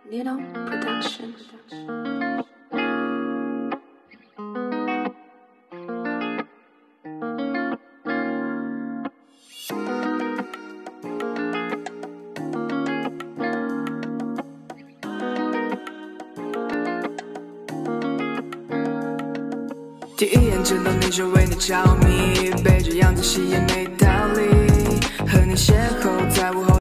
Nino Production。 第一眼见到你就为你着迷，被这样子吸引没道理，和你邂逅在午后。